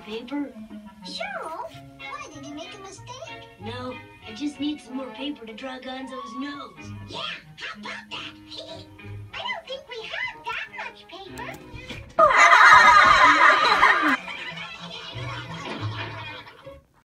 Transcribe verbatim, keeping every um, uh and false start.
paper? Sure. Why, did you make a mistake? No, I just need some more paper to draw Gonzo's nose. Yeah, how about that? I don't think we have that much paper.